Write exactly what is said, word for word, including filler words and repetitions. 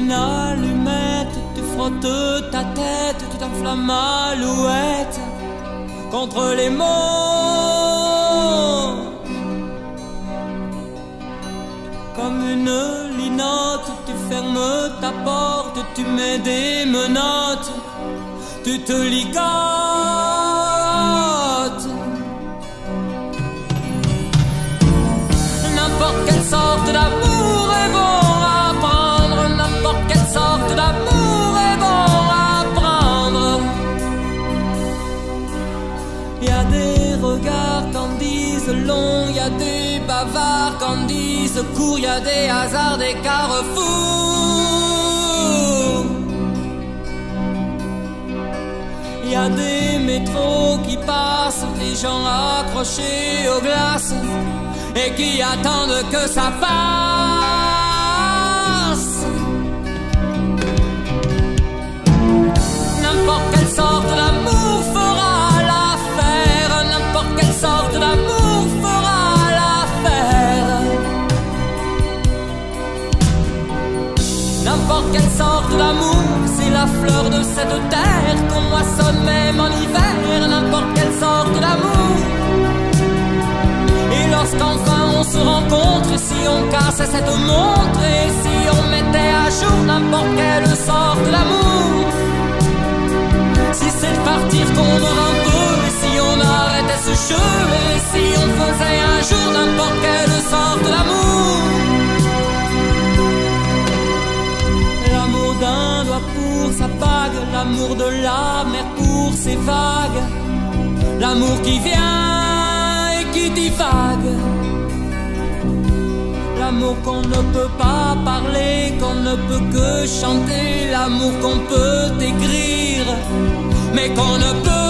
une allumette, tu frottes ta tête, tu t'enflammes alouette contre les mots. Comme une linotte, tu fermes ta porte, tu mets des menottes, tu te ligotes. N'importe quelle sorte d'amour est bon à prendre, n'importe quelle sorte d'amour est bon à prendre. Y a des regards qu'en disent long, y a des bavards qu'en disent court, y a des hasards, des carrefours. Y a des métros qui passent, des gens accrochés aux glaces et qui attendent que ça passe. N'importe quelle sorte d'amour fera l'affaire, n'importe quelle sorte d'amour fera l'affaire. N'importe quelle sorte d'amour, c'est la fleur de cette terre qu'on moissonne même en hiver. N'importe quelle sorte d'amour. Et lorsqu'enfin on se rencontre, et si on casse cette montre, et si on mettait à jour n'importe quelle sorte d'amour. Si c'est de partir qu'on aura un peu, et si on arrêtait ce jeu, et si on faisait un jour n'importe quelle sorte d'amour. L'amour d'un doigt pour sa bague, l'amour de la mer pour ses vagues, l'amour qui vient et qui divague, l'amour qu'on ne peut pas parler, qu'on ne peut que chanter, l'amour qu'on peut écrire, mais qu'on ne peut